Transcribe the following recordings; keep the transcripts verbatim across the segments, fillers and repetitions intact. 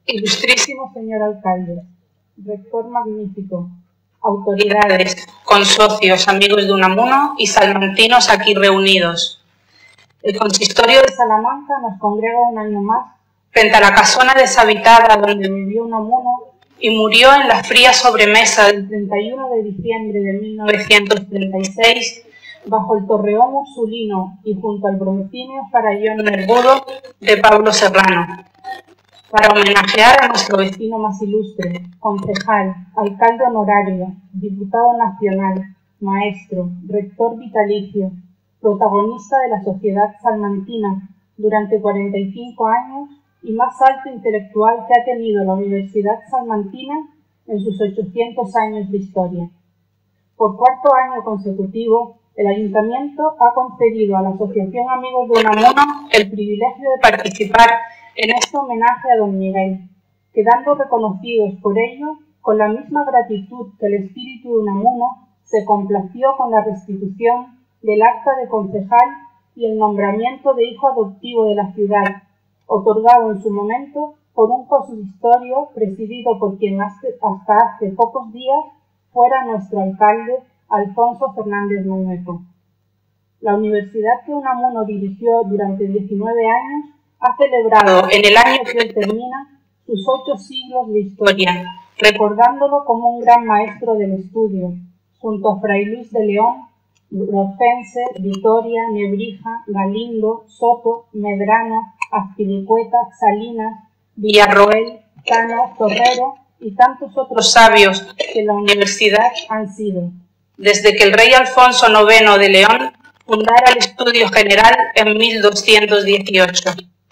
Ilustrísimo señor alcalde, rector magnífico, autoridades, consocios, amigos de Unamuno y salmantinos aquí reunidos. El consistorio de Salamanca nos congrega un año más frente a la casona deshabitada donde vivió Unamuno y murió en la fría sobremesa del treinta y uno de diciembre de mil novecientos treinta y seis bajo el torreón ursulino y junto al broncíneo farallón nervudo de Pablo Serrano, para homenajear a nuestro vecino más ilustre, concejal, alcalde honorario, diputado nacional, maestro, rector vitalicio, protagonista de la sociedad salmantina durante cuarenta y cinco años y más alto intelectual que ha tenido la Universidad Salmantina en sus ochocientos años de historia. Por cuarto año consecutivo, el Ayuntamiento ha concedido a la Asociación Amigos de Unamuno el privilegio de participar en este homenaje a don Miguel, quedando reconocidos por ello con la misma gratitud que el espíritu de Unamuno se complació con la restitución del acta de concejal y el nombramiento de hijo adoptivo de la ciudad, otorgado en su momento por un consistorio presidido por quien hasta hace pocos días fuera nuestro alcalde Alfonso Fernández Mañueco. La universidad que Unamuno dirigió durante diecinueve años ha celebrado en el año que hoy termina sus ocho siglos de historia, recordándolo como un gran maestro del estudio, junto a Fray Luis de León, Rocense, Vitoria, Nebrija, Galindo, Soto, Medrano, Azpilicueta, Salinas, Villarroel, Cano, Torrero y tantos otros sabios que la universidad han sido, desde que el rey Alfonso noveno de León fundara el Estudio General en mil doscientos dieciocho.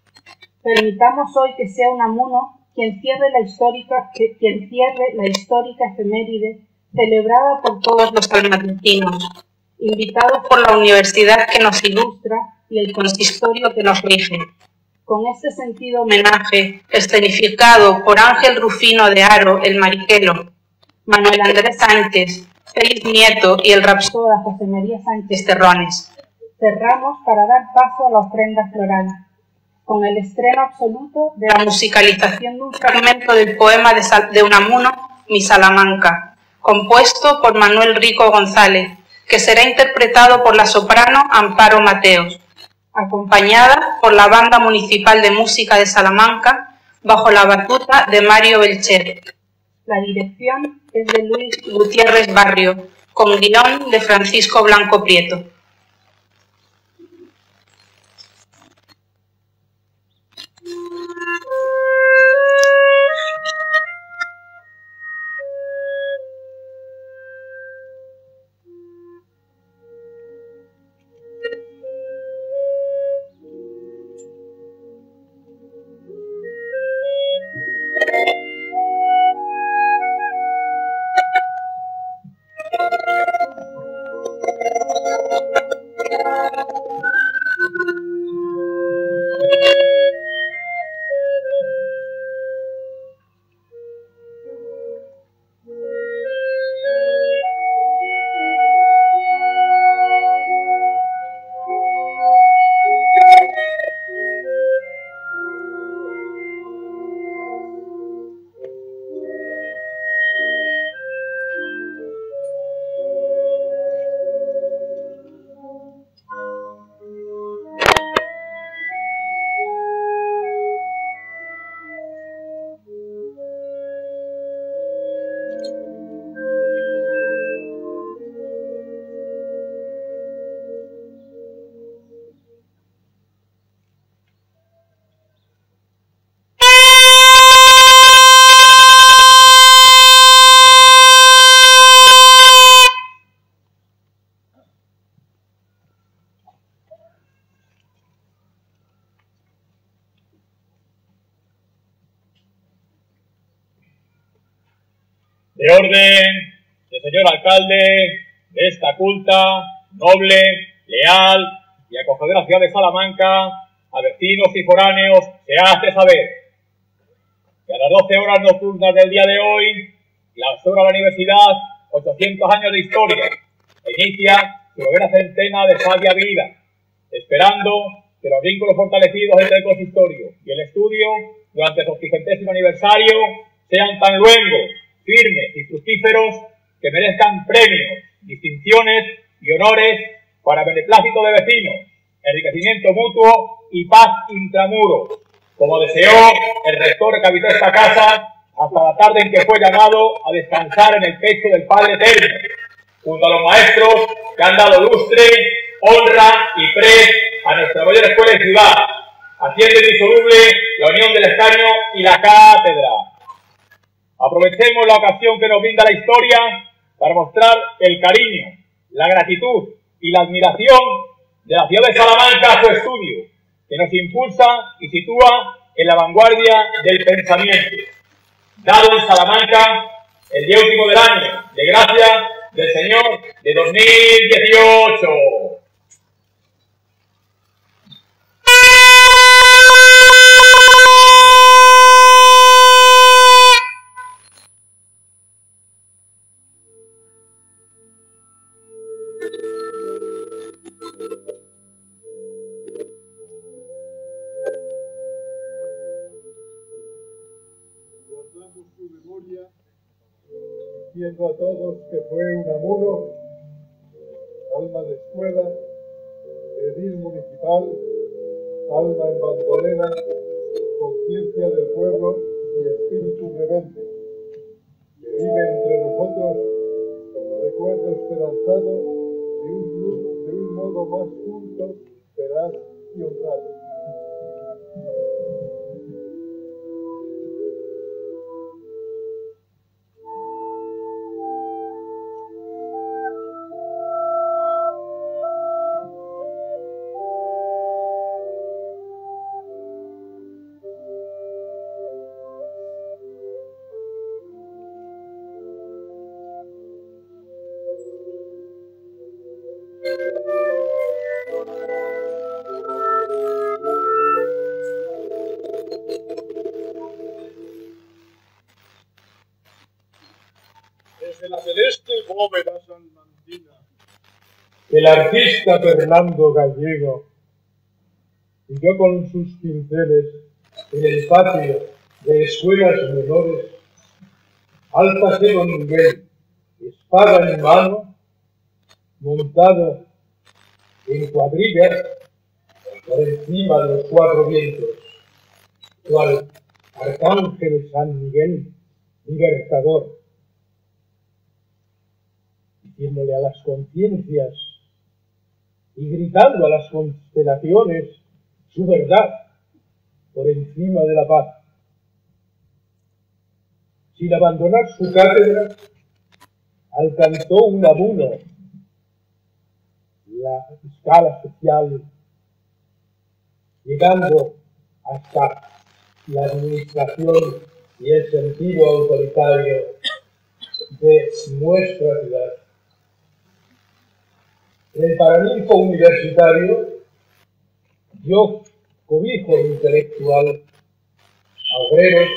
Permitamos hoy que sea Unamuno quien cierre la histórica, quien cierre la histórica efeméride celebrada por todos los salmantinos, invitados por la universidad que nos ilustra y el consistorio que nos rige. Con este sentido homenaje, escenificado por Ángel Rufino de Haro, el Mariquelo, Manuel Andrés Sánchez, Félix Nieto y el rapsoda José María Sánchez Terrones, cerramos para dar paso a la ofrenda floral, con el estreno absoluto de la musicalización de un fragmento del poema de, Sal de Unamuno, Mi Salamanca, compuesto por Manuel Rico González, que será interpretado por la soprano Amparo Mateos, acompañada por la Banda Municipal de Música de Salamanca, bajo la batuta de Mario Belcher. La dirección es de Luis Gutiérrez Barrio, con guión de Francisco Blanco Prieto. De orden, del señor alcalde de esta culta, noble, leal y acogedora ciudad de Salamanca, a vecinos y foráneos, se hace saber que a las doce horas nocturnas del día de hoy clausura la universidad ochocientos años de historia e inicia su novena centena de sabia vida, esperando que los vínculos fortalecidos entre el consistorio y el estudio durante su octogésimo aniversario sean tan luengos, firmes y fructíferos que merezcan premios, distinciones y honores para beneplácito de vecinos, enriquecimiento mutuo y paz intramuros, como deseó el rector que habitó esta casa hasta la tarde en que fue llamado a descansar en el pecho del Padre Eterno, junto a los maestros que han dado lustre, honra y pre a nuestra mayor escuela y ciudad, haciendo indisoluble la unión del escaño y la cátedra. Aprovechemos la ocasión que nos brinda la historia para mostrar el cariño, la gratitud y la admiración de la ciudad de Salamanca a su estudio, que nos impulsa y sitúa en la vanguardia del pensamiento. Dado en Salamanca el día último del año de gracia del Señor de dos mil dieciocho. Diciendo a todos que fue Unamuno, alma de escuela, edil municipal, alma en bandolera, conciencia del pueblo y espíritu rebelde, que vive entre nosotros como recuerdo esperanzado de un, de un modo más justo, veraz y honrado. Desde la celeste bóveda salmantina, El artista Fernando Gallego siguió con sus pinceles en el patio de escuelas menores, álzase don Miguel, espada en mano, montado en cuadrilla por encima de los cuatro vientos, cual arcángel San Miguel, libertador, diciéndole a las conciencias y gritando a las constelaciones su verdad por encima de la paz. Sin abandonar su cátedra, alcanzó Unamuno la escala social, llegando hasta la administración y el sentido autoritario de nuestra ciudad. En el Paraninfo universitario dio cobijo intelectual a obreros,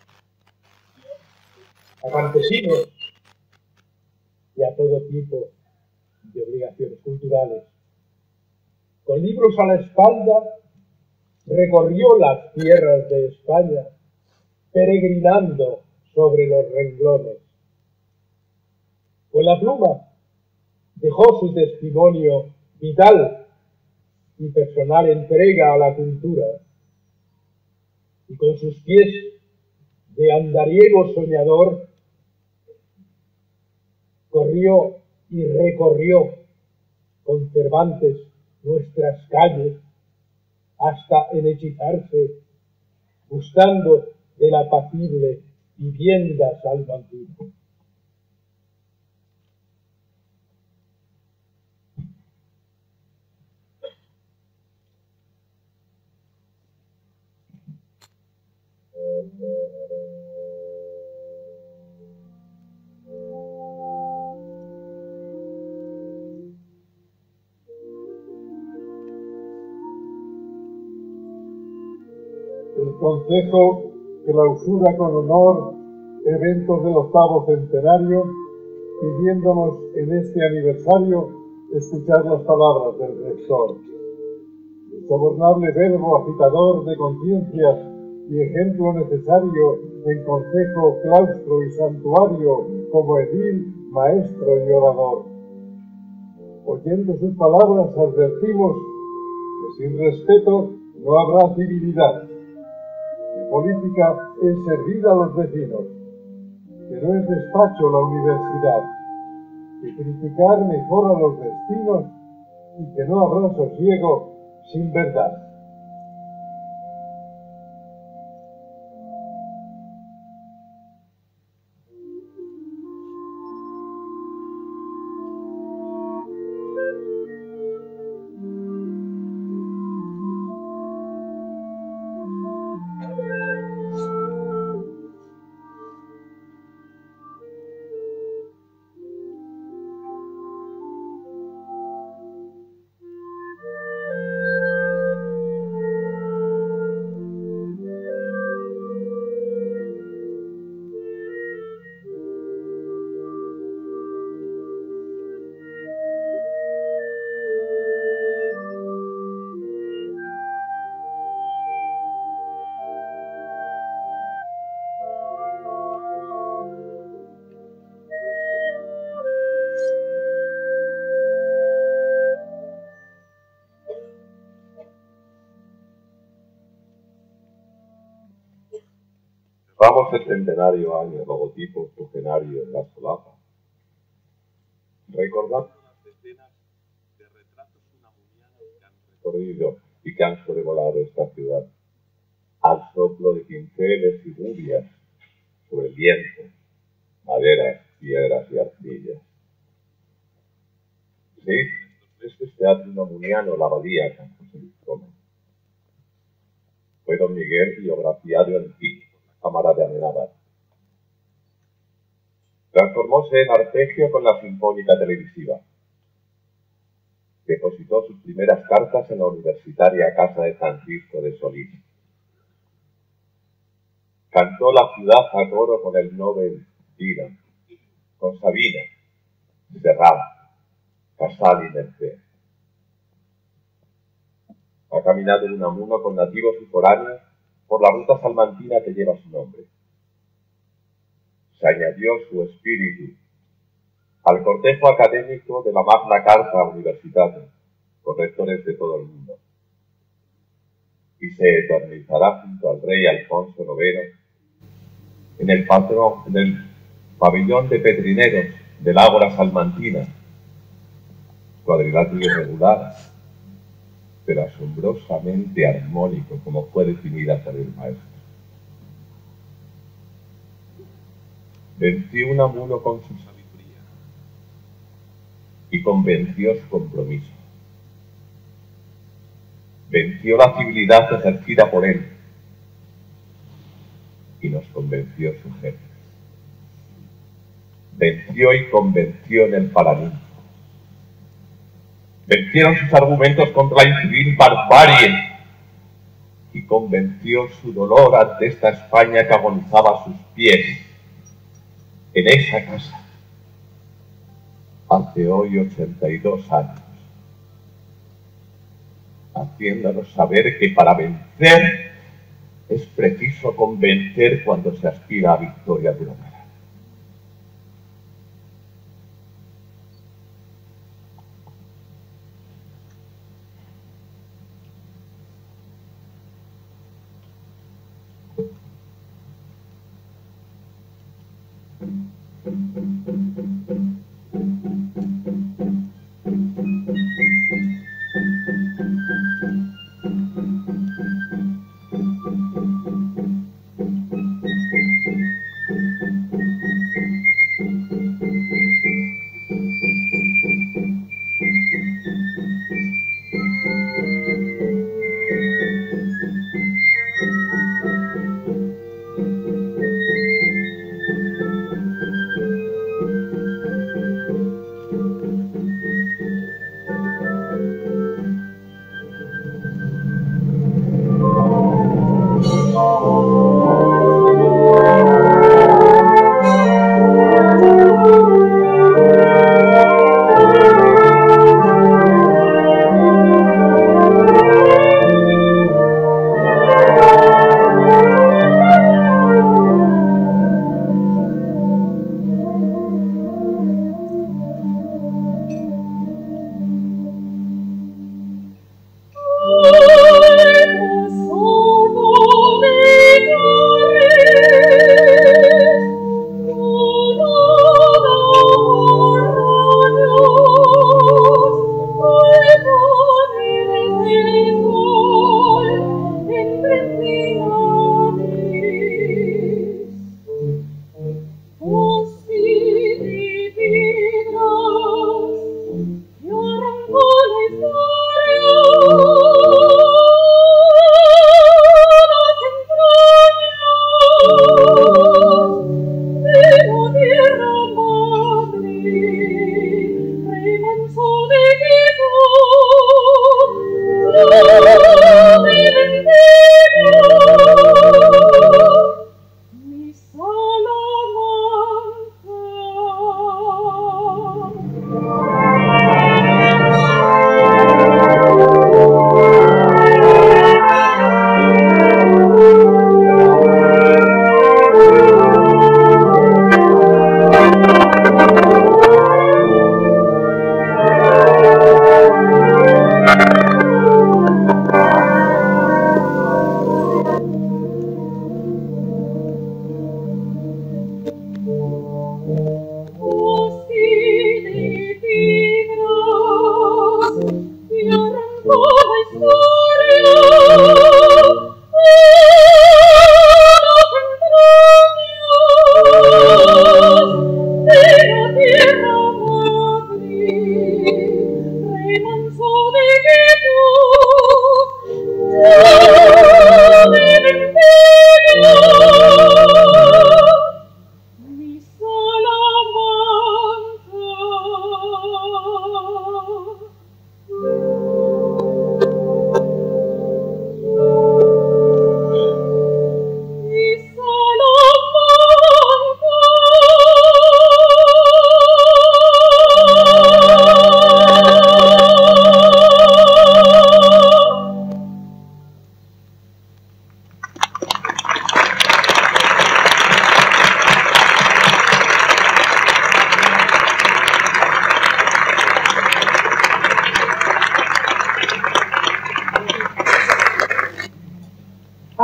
a campesinos y a todo tipo de obligaciones culturales. Con libros a la espalda, recorrió las tierras de España, peregrinando sobre los renglones. Con la pluma dejó su testimonio vital y personal entrega a la cultura, y con sus pies de andariego soñador corrió y recorrió con Cervantes nuestras calles hasta enhechizarse, gustando de la apacible vivienda salmantina. El Consejo clausura con honor eventos del octavo centenario, pidiéndonos en este aniversario escuchar las palabras del rector. El sobornable verbo agitador de conciencias y ejemplo necesario en concejo, claustro y santuario, como edil, maestro y orador. Oyendo sus palabras advertimos que sin respeto no habrá civilidad, que política es servir a los vecinos, que no es despacho la universidad, que criticar mejora los destinos y que no habrá sosiego sin verdad. Vamos el centenario año, logotipo octogenario en la solapa. Recordad las decenas de retratos unamunianos que han recorrido y que han sobrevolado esta ciudad, al soplo de pinceles y rubias sobre el viento, maderas, piedras y arcillas. Sí, este es teatro unamuniano, la abadía San José Vizcoma. Fue don Miguel biografiado en ti. Cámara de Amenábar. Transformóse en arpegio con la Sinfónica Televisiva. Depositó sus primeras cartas en la universitaria casa de Francisco de Solís. Cantó la ciudad a coro con el Nobel Dylan, con Sabina, Serrat, Casal y Merced. Ha caminado en Unamuno con nativos y foráneos por la ruta salmantina que lleva su nombre. Se añadió su espíritu al cortejo académico de la Magna Carta Universitatum, con rectores de todo el mundo, y se eternizará junto al rey Alfonso noveno en el patrón, en el pabellón de Petrineros del Ágora Salmantina, cuadrilátero irregular, pero asombrosamente armónico, como fue definida por el maestro. Venció Unamuno con su sabiduría y convenció su compromiso. Venció la civilidad ejercida por él y nos convenció su jefe. Venció y convenció en el Paraninfo. Vencieron sus argumentos contra la incivil barbarie y convenció su dolor ante esta España que agonizaba a sus pies en esa casa hace hoy ochenta y dos años, haciéndonos saber que para vencer es preciso convencer cuando se aspira a victoria duradera.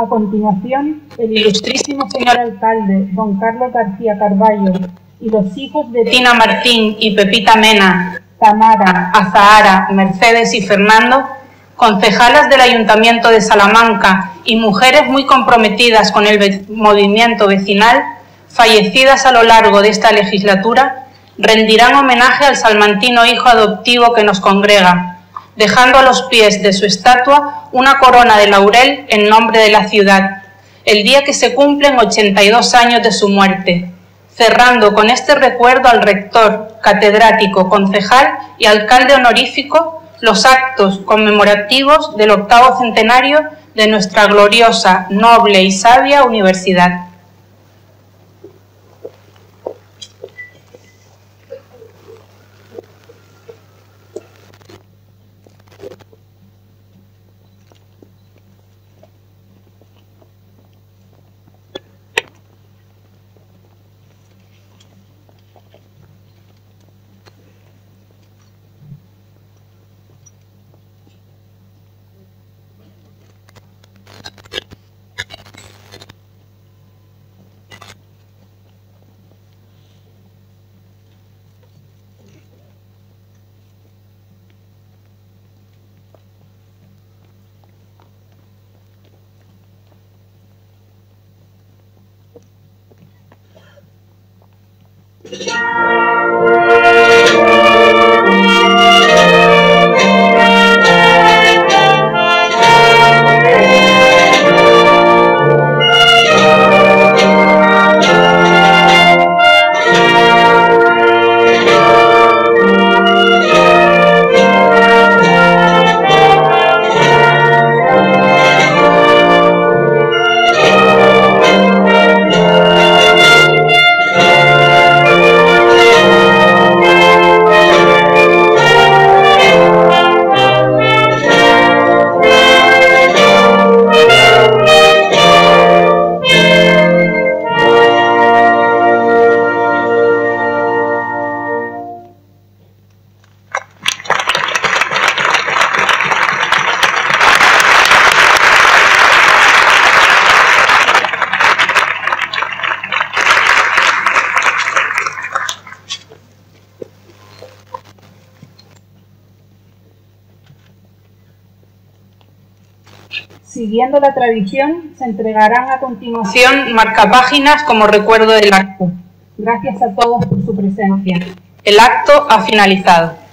continuación, el ilustrísimo señor alcalde, don Carlos García Carballo, y los hijos de Tina Martín y Pepita Mena, Tamara, Azahara, Mercedes y Fernando, concejalas del Ayuntamiento de Salamanca y mujeres muy comprometidas con el ve- movimiento vecinal, fallecidas a lo largo de esta legislatura, rendirán homenaje al salmantino hijo adoptivo que nos congrega, dejando a los pies de su estatua una corona de laurel en nombre de la ciudad, el día que se cumplen ochenta y dos años de su muerte, cerrando con este recuerdo al rector, catedrático, concejal y alcalde honorífico los actos conmemorativos del octavo centenario de nuestra gloriosa, noble y sabia universidad. Siguiendo la tradición, se entregarán a continuación marcapáginas como recuerdo del acto. Gracias a todos por su presencia. El acto ha finalizado.